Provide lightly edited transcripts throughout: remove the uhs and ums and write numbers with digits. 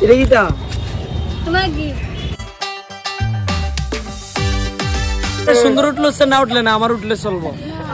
এটা কিটা তোমার গিফট সুন্দর উঠলো সে না উঠলে না আমার উঠলে চলবো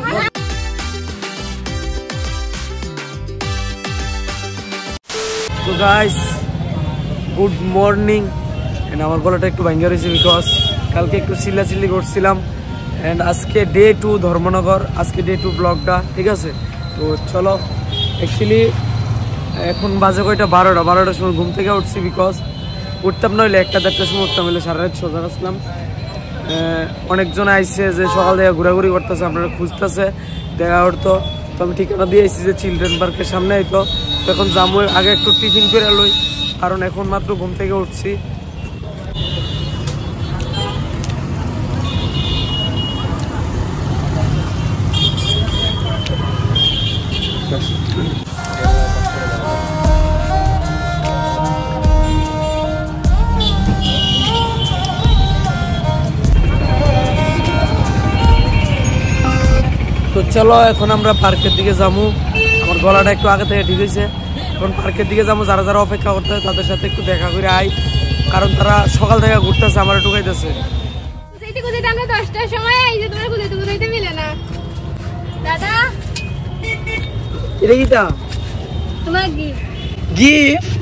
তো গাইস গুড মর্নিং এন্ড আমার গলাটা একটু ভাঙ্গা রয়েছে বিকজ কালকে একটু চিল্লাচিল্লি করছিলাম এন্ড আজকে ডে 2 ধর্মনগর আজকে ডে 2 ব্লগটা ঠিক আছে তো চলো অ্যাকচুয়ালি এখন বাজে কয়টা 12টার সময় ঘুম থেকে উঠছি বিকজ উঠতাম নইলে 1-1:30টার সময় উঠতাম হলে সারা রাত সোজা আসলাম অনেকজন আইসে যে সকাল থেকে ঘোরাঘুরি করতেছে আপনারা খুঁজতেছে দেখা করতো তো আমি ঠিকানা দিয়ে আইসি যে চিলড্রেন পার্কের সামনে আইতো এখন যাবো আগে একটু টিফিন করে লই কারণ এখন মাত্র ঘুম থেকে উঠছি তো চলো এখন আমরা পার্কের দিকে যাবো আমার গলাটা একটু আগে থেকে ঠিক হয়েছে এখন পার্কের দিকে যাবো যারা যারা অপেক্ষা করতে হয় তাদের সাথে একটু দেখা করে আই কারণ তারা সকাল থেকে ঘুরতেছে আমার ঢুকাইতেছে আমরা 10টার সময় আইছে তোমার বুঝাইতে মিলে না দাদা এটা কিটা তোমার গিফট গিফট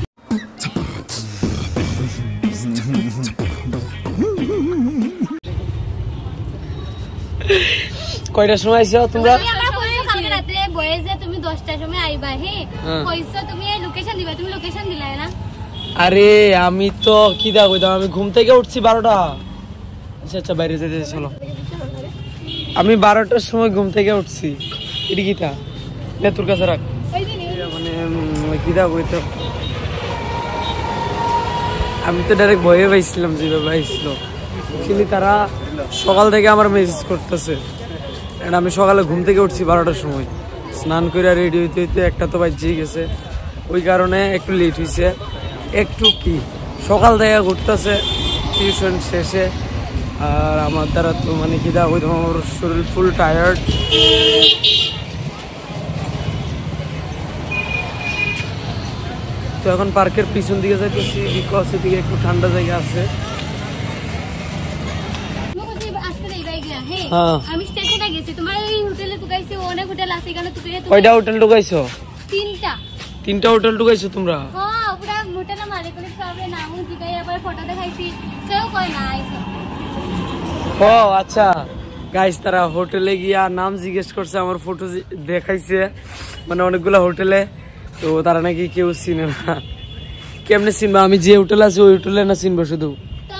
কয়টার সময় আইছো তোমরা কালকে রাতে বয়েজ যে তুমি 10টার সময় আইবা কইছো তুমি লোকেশন দিবা তুমি লোকেশন দিলাই না আরে আমি তো কি দা কইতাম আমি ঘুম থেকে উঠছি 12টা আচ্ছা বাইরে যেতে চলো আমি 12টার সময় ঘুম থেকে উঠছি এটি কিটা নে তোর কাছে রাখ মানে কি দা কইতাম আমি তো ডাইরেক্ট ভয়ে পাইছিলাম যে বাবা আইছিল কিন্তু তারা সকাল থেকে আমার মেসেজ করতেছে এন্ড আমি সকালে ঘুম থেকে উঠছি 12টার সময় স্নান করে রেডি হইতে হইতে একটা তো বাজে গেছে ওই কারণে একটু লেট হয়েছে একটু কি সকাল থেকে ঘুরতেছে টিউশন শেষে আর আমার দ্বারা তো মানে কি দা ওই আমার শরীর ফুল টায়ার্ড তো এখন পার্কের পিছন দিকে যাইতেছি বিকজ এদিকে একটু ঠান্ডা জায়গা আছে আমি স্টেশনে গেছি তোমার এই হোটেলে ঢুকাইছি অনেক হোটেল আছে এখানে তুমি কয়টা হোটেল ঢুকাইছো তিনটা হোটেল ঢুকাইছো তোমরা হ্যাঁ পুরো হোটেলে মালিকের সবে নাম জিগাই আবার ফটো দেখাইছি কেউ কই না আইছো ও আচ্ছা গাইস তারা হোটেলে গিয়া নাম জিজ্ঞেস করছে আমার ফটো দেখাইছে মানে অনেকগুলা হোটেলে তো তারা নাকি কেউ চিনে না কেমনে চিনবা আমি যে হোটেল আছে ওই হোটেলে না চিনবো শুধু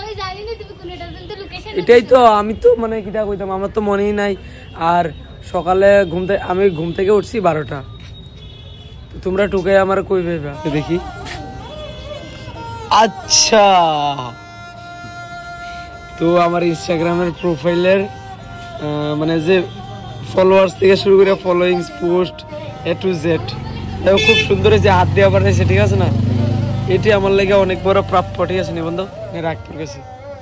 এটাই তো আমি তো মানে কিটা কইতাম আমার তো মনেই নাই আর সকালে আমি ঘুম থেকে উঠছি 12টা তোমরা টুকে আমার কই ভাইবা দেখি আচ্ছা তো আমার ইনস্টাগ্রামের প্রোফাইলের মানে যে ফলোয়ার্স থেকে শুরু করে followings post A to Z খুব সুন্দর যে হাত দেওয়া পাঠাইছে ঠিক আছে না এটি আমার লাগে অনেক বড় প্রাপ্য ঠিক আছে নি বন্ধু রাখ তোর কাছে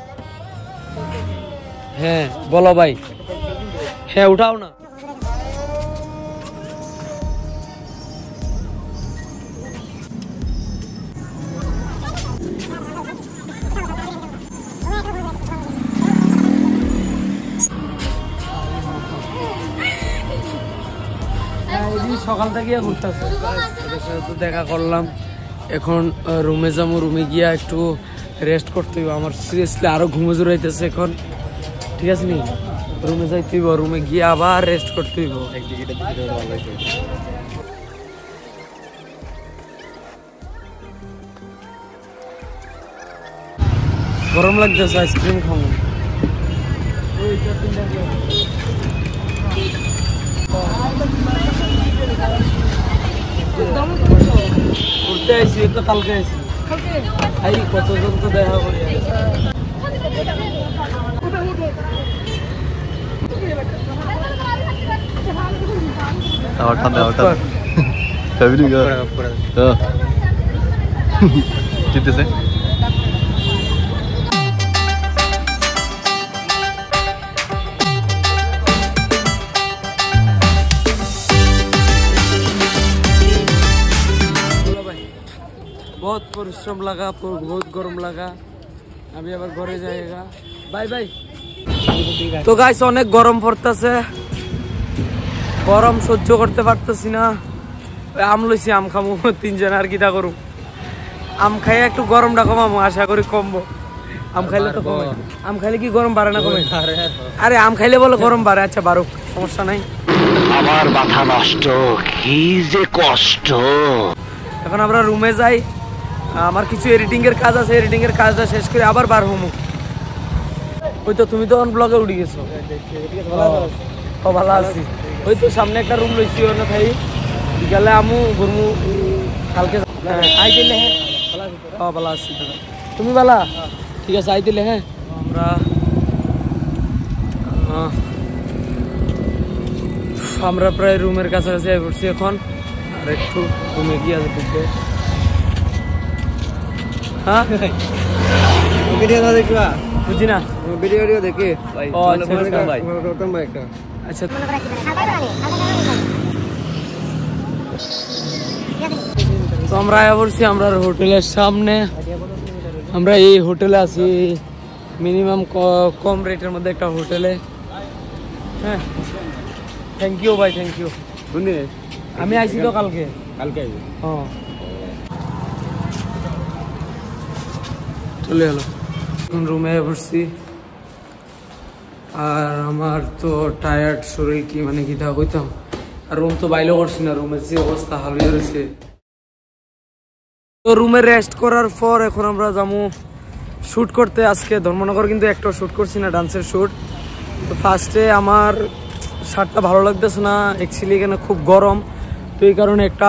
হ্যাঁ বলো ভাই হ্যাঁ উঠাও না সকাল থেকে ঘুরতেছে দেখা করলাম এখন রুমে যাবো রুমে গিয়া একটু রেস্ট করতে হইব আমার সিরিয়াসলি আরো ঘুমে জোরাইতেছে এখন ঠিক আছে নি রুমে যাইতে হইব রুমে গিয়ে আবার রেস্ট করতে হইব গরম লাগতেছে আইসক্রিম খাবো ঘুরতে আইসি তো কালকে আইসি কতজন তো দেখা করি চিনতেছে बहुत परिश्रम लगा, बहुत गरम लगा। अभी আবার ঘরে যাইগা। Bye bye. তো গাইস অনেক গরম পড়তেছে, গরম সহ্য করতে পারতেছি না। আম লইছি, আম খামু 3 জন, আর কিটা করু। আম খাই একটু গরমটা কমামু, আশা করি কমবো। আম খাইলে তো কমে, আম খাইলে কি গরম বাড়ে না কমে? আরে আম খাইলে বলে গরম বাড়ে, আচ্ছা বাড়ুক, সমস্যা নাই। আমার মাথা নষ্ট, কি যে কষ্ট। এখন আমরা রুমে যাই, আমার কিছু এডিটিং এর কাজ আছে, এডিটিং এর কাজটা শেষ করে আবার বার হমু। ওই তো তুমি তো অন ব্লগে উঠে গেছো। ও ভালো আছি। ওই তো সামনে একটা রুম লইছি, ওখানে থাই বিকালে আমু ঘুরমু কালকে। আই দিলে হ্যাঁ, ভালো আছি। তুমি ভালো? ঠিক আছে, আই দিলে হ্যাঁ। আমরা প্রায় রুমের কাছাকাছি পড়ছি এখন, আর একটু রুমে গিয়ে ঢুকবে। হ্যাঁ ভিডিও দেখবা, বুঝি না ভিডিও দেখে ভাই। আচ্ছা তো আমরা আয়া পড়ছি আমরা হোটেলের সামনে। আমরা এই হোটেলে আছি, মিনিমাম কম রেটের মধ্যে একটা হোটেলে। হ্যাঁ, থ্যাংক ইউ ভাই, থ্যাংক ইউ। আমি আইছি তো কালকে। হ্যাঁ চলে এলো, এখন রুমে বসছি। আর আমার তো টায়ার্ড শরীর, কি মানে কি তা হইতাম। আর রুম তো বাইলেও করছি না, রুমের যে অবস্থা হারিয়ে রয়েছে। তো রুমে রেস্ট করার পর এখন আমরা যাবো শ্যুট করতে। আজকে ধর্মনগর কিন্তু একটা শ্যুট করছি না, ডান্সের শ্যুট। তো ফার্স্টে আমার শার্টটা ভালো লাগতেছে না, অ্যাকচুয়ালি এখানে খুব গরম। তো এই কারণে একটা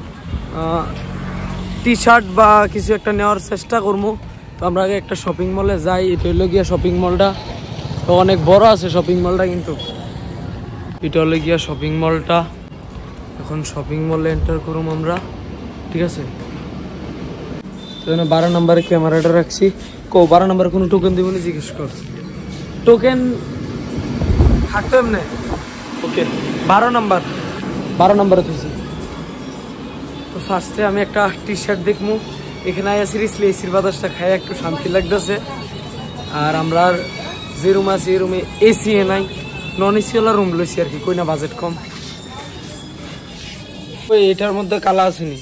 টি শার্ট বা কিছু একটা নেওয়ার চেষ্টা করবো। তো আমরা আগে একটা শপিং মলে যাই। এটা হলো গিয়া শপিং মলটা, তো অনেক বড় আছে শপিং মলটা, কিন্তু এটা হলো গিয়া শপিং মলটা। এখন শপিং মলে এন্টার করুম আমরা, ঠিক আছে। তো 12 নম্বরে ক্যামেরাটা রাখছি। 12 নম্বরে কোনো টোকেন দিব না, জিজ্ঞেস কর। টোকেন থাকতো এমনি। ওকে 12 নম্বরে তুইছি। তো ফার্স্টে আমি একটা টি শার্ট দেখবো। এখানে আয়া সিরিয়াসলি এসির বাতাসটা খাই একটু শান্তি লাগতেছে। আর আমরা যে রুম আছি এই রুমে এসি নাই, নন এসিওয়ালা রুম লইছি আর কি, কই না বাজেট কম। ওই এটার মধ্যে কালা আসেনি,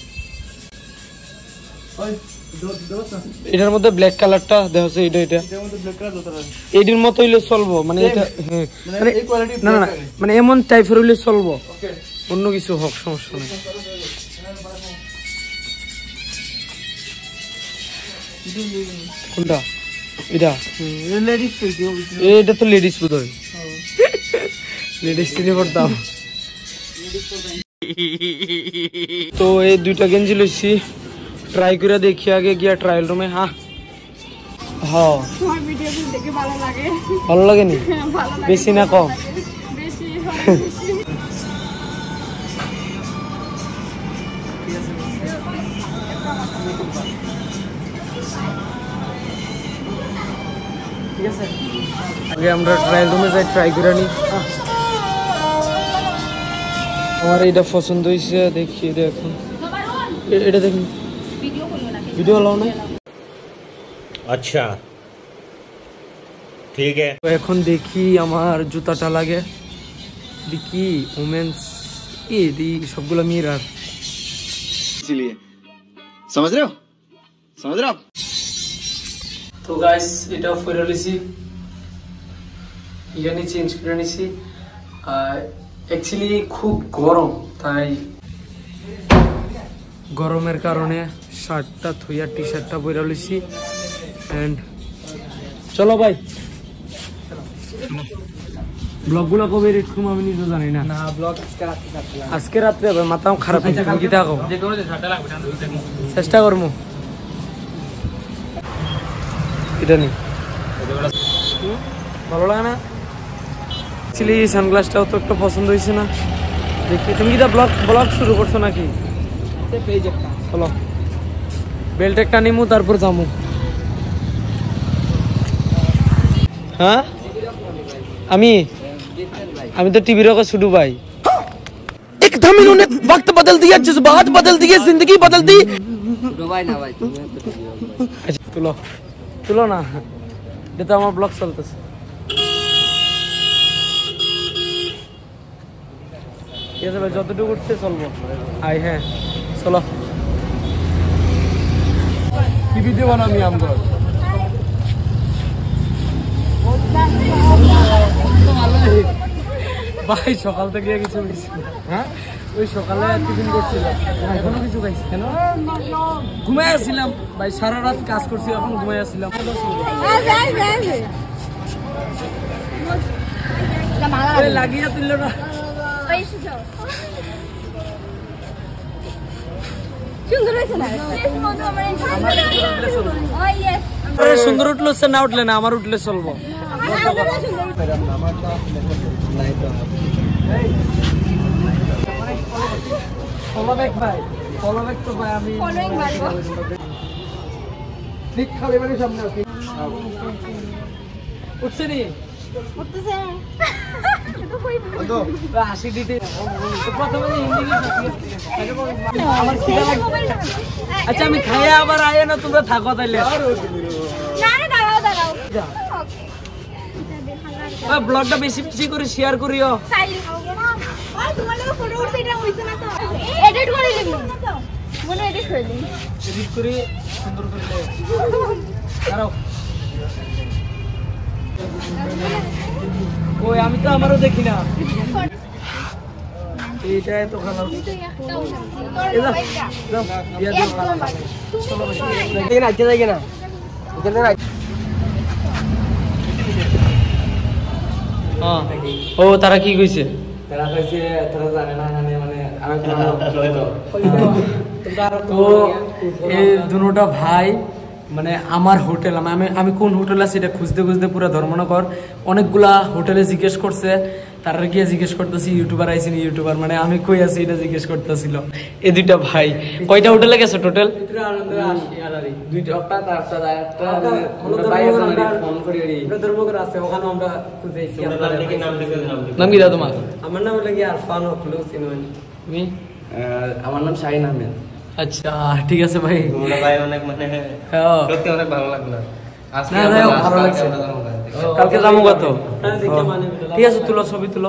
এটার মধ্যে ব্ল্যাক কালারটা দেখো, এটা এটার মতো হইলে চলবো, মানে এটা না না মানে এমন টাইপের হইলে চলবো, অন্য কিছু হোক সমস্যা নেই। কোনটা? এটা তো লেডিস বোধ হয়, লেডিস কিনে পড়তাম। তো এই দুইটা গেঞ্জি লইছি, ট্রাই করে দেখি আগে গিয়া ট্রায়াল রুমে। হ্যাঁ হ্যাঁ ভালো লাগেনি, বেশি না কম? ঠিক আছে, আগে আমরা ট্রায়াল রুমে যাই, ট্রাই করে নিই। আমার এটা পছন্দ হয়েছে, দেখি দেখুন এটা দেখুন, ভিডিও লাও না। আচ্ছা ঠিক আছে, এখন দেখি আমার জুতাটা লাগে, দেখি ওমেন্স এই সবগুলো মিরার, इसीलिए समझ रहे हो। তো গাইস এটা পরে লিছি, ইয়ানি চেঞ্জ করে নিছি। অ্যাকচুয়ালি খুব গরম, তাই গরমের কারণে শার্টটা থুইয়া টি শার্টটা পরে লিছি। এন্ড চলো ভাই, ব্লগগুলো কবে এডিট করবো আমি নিজে জানি না। আজকে রাত্রে হবে, মাথাও খারাপ হয়েছে, কি থাকো চেষ্টা করবো। এটা নেই, ভালো লাগে না অ্যাকচুয়ালি। সানগ্লাসটাও তো একটু পছন্দ হয়েছে না, দেখি। তুমি কি ব্লগ শুরু করছো নাকি? চলো বেল্ট একটা নিমু, তারপর যামু। হ্যাঁ আমি তো টিভির ওকে ছুটু ভাই। एकदम इन्होंने वक्त बदल दिया, जज्बात बदल दिए, जिंदगी बदल दी। ভাই না ভাই তুমি আচ্ছা তুলো তুলো না, এটা তো আমার ব্লগ চলতেছে। ঠিক আছে ভাই, যতটুকু উঠছে চলবো। আই হ্যাঁ চলো। কি ভিডিও বানামি আমরা? ভাই সকাল থেকে কিছু খাইছি। হ্যাঁ ওই সকালে টিফিন করছিলাম, এখনো কিছু খাইছি। কেন? ঘুমাই আসছিলাম ভাই, সারা রাত কাজ করছি, এখন ঘুমাই আসছিলাম। লাগিয়ে তুলল না। সুন্দর উঠলো না উঠলে না, আমার উঠলে চলবো। উঠছে নি হাসি দিতে আচ্ছা আমি খাইয়া আবার আয় না, তোমরা থাকো তাইলে। ব্লগটা বেশি বেশি করে শেয়ার করিও। ওই আমি তো আমারও দেখি না, এইটাই তো খারাপ। ও তারা কি কইছে? তারা কইছে তারা জানে না মানে আমি তো এই দুটোটা ভাই মানে আমার হোটেল, আমি কোন হোটেল আছে এটা খুঁজতে খুঁজতে পুরো ধর্মনগর অনেকগুলা হোটেলে জিজ্ঞেস করছে। তারা গিয়ে জিজ্ঞেস করতেছি ইউটিউবার আইসি নি ইউটিউবার, মানে আমি কই আছি এটা জিজ্ঞেস করতেছিল। এই দুইটা ভাই কয়টা হোটেলে গেছে টোটাল? নাম কি তোমার? আমার নাম হলো আরফান হকলু সিনওয়ানি। তুমি? আমার নাম শাহিন আহমেদ। আচ্ছা ঠিক আছে ভাই। ভাই অনেক মানে সত্যি অনেক ভালো লাগলো। ভালো লাগছে। কালকে যাবো কত? ঠিক আছে তুলো, ছবি তুলো।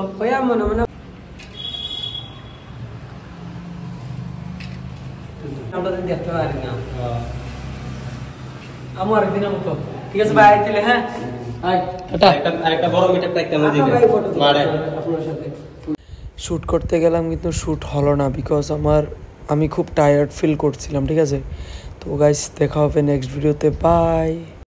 আমার একদিন মতো ঠিক আছে ভাই, আইতিলে। হ্যাঁ একটা বড় মিটার প্যাক কেমন দিবে মারে আপনার সাথে শ্যুট করতে গেলাম, কিন্তু শ্যুট হলো না বিকজ আমি খুব টায়ার্ড ফিল করছিলাম। ঠিক আছে তো গাইস, দেখা হবে নেক্সট ভিডিওতে, বাই।